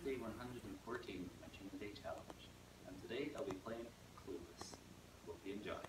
day 114 of my Tune a Day challenge, and today I'll be playing Clueless. Hope you enjoy.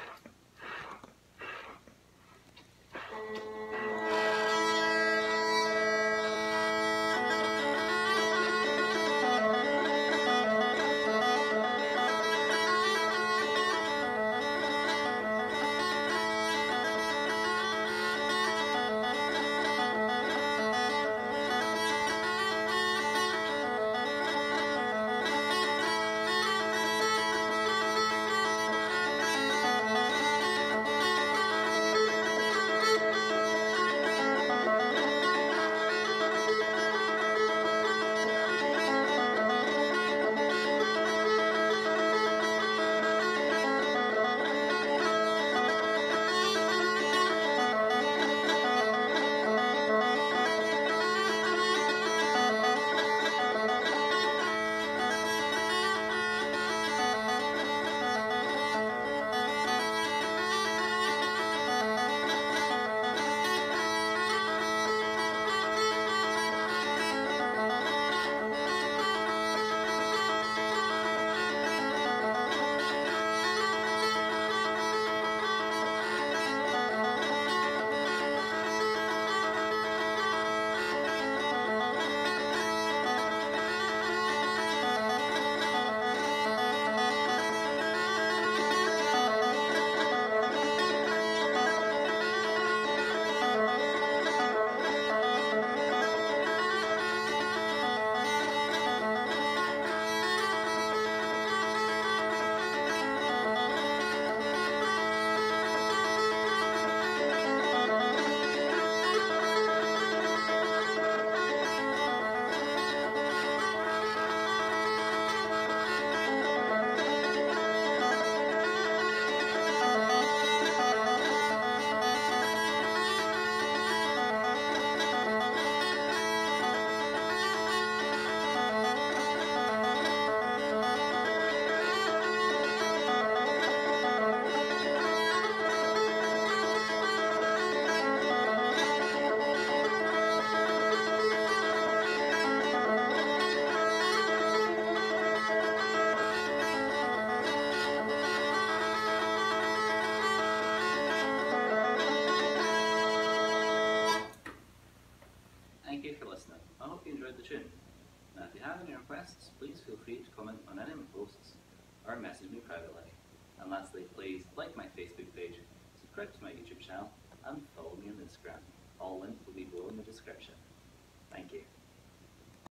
Thank you for listening. I hope you enjoyed the tune. Now, if you have any requests, please feel free to comment on any of my posts or message me privately. And lastly, please like my Facebook page, subscribe to my YouTube channel, and follow me on Instagram. All links will be below in the description. Thank you.